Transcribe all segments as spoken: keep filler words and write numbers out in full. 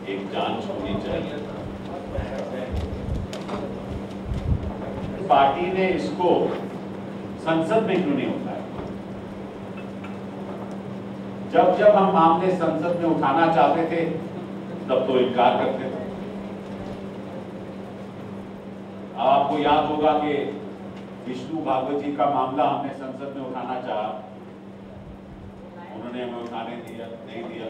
एक जांच होनी चाहिए। पार्टी ने इसको संसद में क्यों नहीं उठाया? जब जब हम मामले संसद में उठाना चाहते थे तब तो इनकार करते थे। आपको याद होगा कि विष्णु भागवत जी का मामला हमने संसद में उठाना चाहा, उन्होंने हमें उठाने दिया नहीं दिया,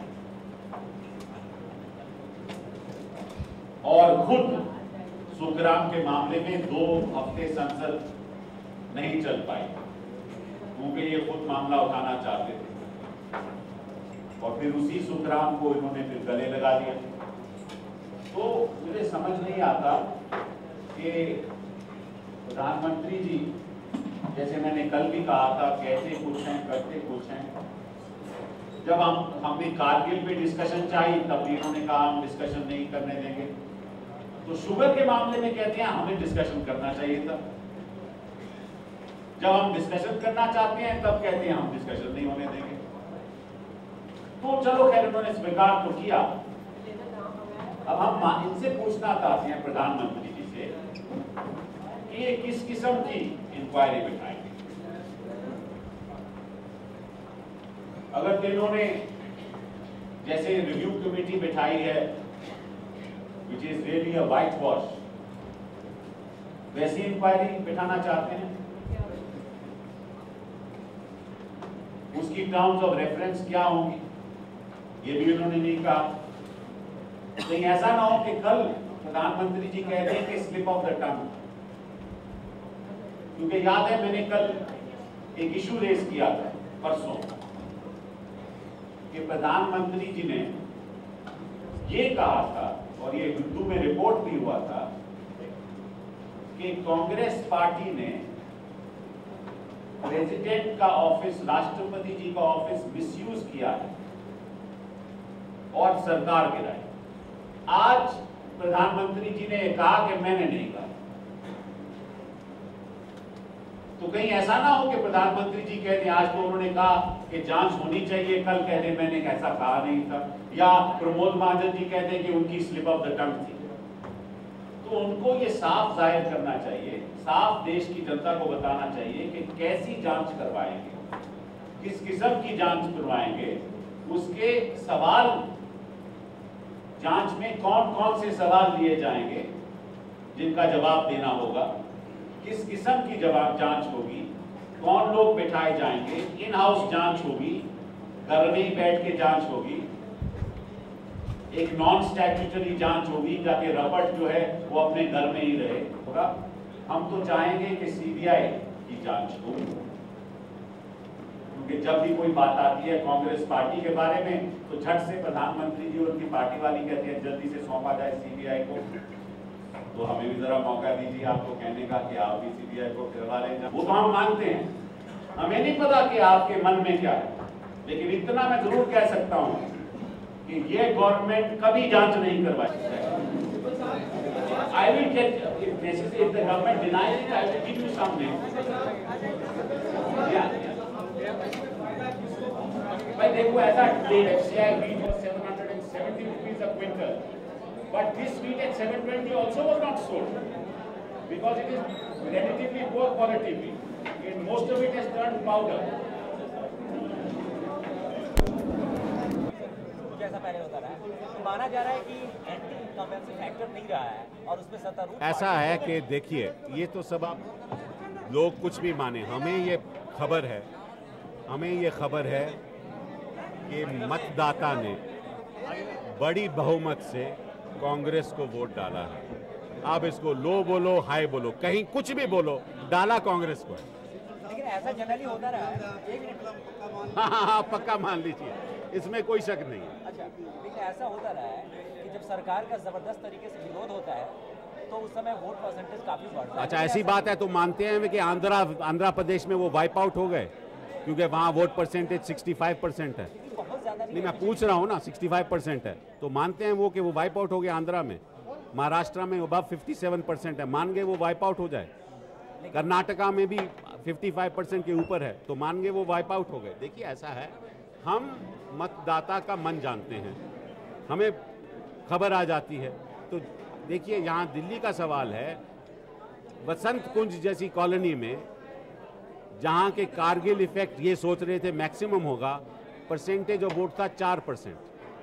और खुद सुखराम के मामले में दो हफ्ते संसद नहीं चल पाई क्योंकि ये खुद मामला उठाना चाहते थे, और फिर उसी सुखराम को इन्होंने फिर गले लगा दिया। तो मुझे समझ नहीं आता कि प्रधानमंत्री जी, जैसे मैंने कल भी कहा था, कहते कुछ हैं करते कुछ हैं। जब हम हमने कारगिल पे डिस्कशन चाहिए तब भी इन्होंने कहा हम डिस्कशन नहीं करने देंगे। तो शुगर के मामले में कहते हैं हमें डिस्कशन करना चाहिए था। जब हम डिस्कशन करना चाहते हैं तब कहते हैं हम डिस्कशन नहीं होने देंगे। तो चलो खैर, उन्होंने स्वीकार तो किया। अब हम इनसे पूछना चाहते हैं प्रधानमंत्री जी से कि ये किस किस्म की इंक्वायरी बिठाएंगे। अगर तो इन्होंने जैसे रिव्यू कमेटी बिठाई है which is really a white wash, वैसी इंक्वायरी बिठाना चाहते हैं। उसकी टर्म्स ऑफ रेफरेंस क्या होंगी ये भी उन्होंने नहीं कहा। कहीं ऐसा ना हो कि कल प्रधानमंत्री जी कह दें कि स्लिप ऑफ द टंग, क्योंकि याद है मैंने कल एक इशू रेज किया था परसों कि प्रधानमंत्री जी ने ये कहा था, और ये हिंदू में रिपोर्ट भी हुआ था, कि कांग्रेस पार्टी ने प्रेसिडेंट का ऑफिस, राष्ट्रपति जी का ऑफिस मिसयूज किया है और सरकार गिराई। आज प्रधानमंत्री जी ने कहा कि मैंने नहीं कहा। तो कहीं ऐसा ना हो कि प्रधानमंत्री जी कह दें, आज तो उन्होंने कहा कि जांच होनी चाहिए, कल कह दें मैंने ऐसा कहा नहीं था, या प्रमोद महाजन जी कहते हैं कि उनकी स्लिप ऑफ द टंग थी। तो उनको ये साफ जाहिर करना चाहिए, साफ देश की जनता को बताना चाहिए कि कैसी जांच करवाएंगे, किस किस्म की जांच करवाएंगे, उसके सवाल, जांच में कौन कौन से सवाल लिए जाएंगे जिनका जवाब देना होगा, किस किस्म की जवाब जांच होगी, कौन लोग बिठाए जाएंगे, इन हाउस जांच होगी, घर में ही बैठ के जांच होगी, एक नॉन स्टैट्यूटरी जांच होगी जाके रबर्ट जो है वो अपने घर में ही रहे होगा। हम तो चाहेंगे कि सीबीआई की जांच हो, क्योंकि जब भी कोई बात आती है कांग्रेस पार्टी के बारे में तो झट से प्रधानमंत्री जी और उनकी पार्टी वाली कहते हैं जल्दी से सौंपा जाए सीबीआई को। तो हमें भी जरा मौका दीजिए आपको कहने का कि आप भी सीबीआई को करवा लें। वो तो हम मानते हैं, हमें नहीं पता कि आपके मन में क्या है, लेकिन इतना मैं जरूर कह सकता हूं कि ये गवर्नमेंट कभी जांच नहीं करवाई। I will get, if necessary, if the government denies it, I will give you some names. Yeah. भाई देखो ऐसा H D C A M wheat was seven hundred seventy rupees a quintal, but this wheat at seven twenty also was not sold because it is relatively poor quality wheat, and most of it has turned powder. जैसा पहले होता रहा है, माना जा रहा है कि एंटी इनकम्बेंसी फैक्टर नहीं रहा है और उसमें सत्तारूढ़ ऐसा है कि देखिए ये तो सब आप लोग कुछ भी माने, हमें ये खबर है हमें ये खबर है कि मतदाता ने बड़ी बहुमत से कांग्रेस को वोट डाला है। आप इसको लो बोलो हाई बोलो, कहीं कुछ भी बोलो, डाला कांग्रेस को है। लेकिन ऐसा जनरली होता रहा है। हाँ हाँ हाँ पक्का मान लीजिए, इसमें कोई शक नहीं है। अच्छा, लेकिन ऐसा होता रहा है कि जब सरकार का जबरदस्त तरीके से विरोध होता है तो उस समय वोट परसेंटेज काफी बढ़ता है। अच्छा, ऐसी बात है तो मानते हैं कि आंध्रा आंध्र प्रदेश में वो वाइप आउट हो गए क्योंकि वहाँ वोट परसेंटेज पैंसठ परसेंट है। बहुत ज्यादा नहीं, मैं पूछ रहा हूँ ना, पैंसठ परसेंट है तो मानते हैं वो कि वो वाइप आउट हो गया आंध्रा में। महाराष्ट्र में अब सत्तावन परसेंट है, मान गए वो वाइप आउट हो जाए। कर्नाटका में भी पचपन परसेंट के ऊपर है तो मान गए वो वाइप आउट हो गए। देखिए ऐसा है, हम मतदाता का मन जानते हैं, हमें खबर आ जाती है। तो देखिए, यहाँ दिल्ली का सवाल है, वसंत कुंज जैसी कॉलोनी में जहाँ के कारगिल इफेक्ट ये सोच रहे थे मैक्सिमम होगा, परसेंटेज ऑफ वोट था चार परसेंट।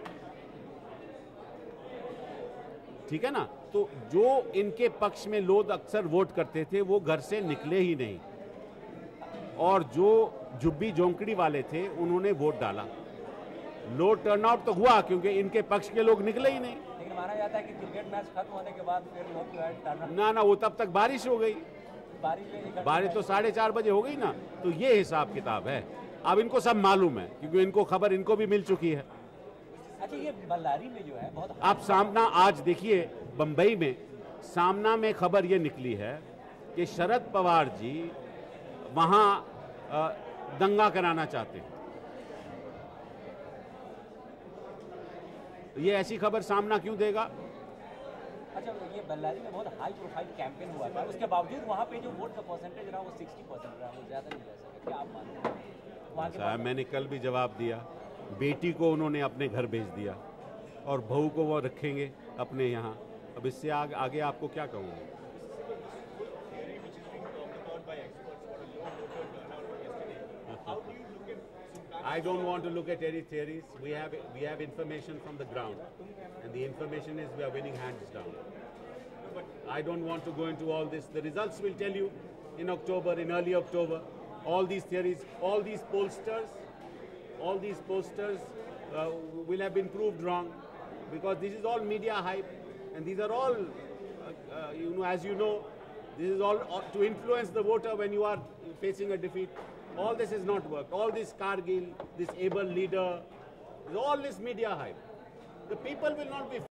ठीक है ना? तो जो इनके पक्ष में लोग अक्सर वोट करते थे वो घर से निकले ही नहीं, और जो झुग्गी झोंकड़ी वाले थे उन्होंने वोट डाला। लो टर्नआउट तो हुआ क्योंकि इनके पक्ष के लोग निकले ही नहीं। लेकिन माना जाता है कि क्रिकेट मैच खत्म होने के बाद फिर लोग जो है टर्नआउट, ना ना वो तब तक बारिश हो गई, बारिश में बारिश तो साढ़े चार बजे हो गई ना। तो ये हिसाब किताब है। अब इनको सब मालूम है क्योंकि इनको खबर इनको भी मिल चुकी है। अच्छा, ये बल्लारी में जो है बहुत आप सामना, आज देखिए बंबई में सामना में खबर ये निकली है कि शरद पवार जी वहां अ, दंगा कराना चाहते हैं। ये ऐसी खबर सामना क्यों देगा? अच्छा, ये बल्लारी में बहुत हाई प्रोफाइल कैंपेन हुआ था, उसके बावजूद वहाँ पे जो वोट का परसेंटेज रहा वो साठ परसेंट रहा, वो ज़्यादा नहीं रह सका। क्या आप मानते हैं? वहाँ के साहब, मैंने कल भी जवाब दिया, बेटी को उन्होंने अपने घर भेज दिया और बहू को वो रखेंगे अपने यहाँ। अब इससे आग, आगे आपको क्या कहूँगा? I don't want to look at any theories. We have we have information from the ground, and the information is we are winning hands down. But I don't want to go into all this. The results will tell you in October, in early October. All these theories, all these pollsters, all these posters uh, will have been proved wrong, because this is all media hype, and these are all, uh, uh, you know, as you know, this is all uh, to influence the voter when you are facing a defeat. All this has not worked. All this Kargil, this able leader, all this media hype. The people will not be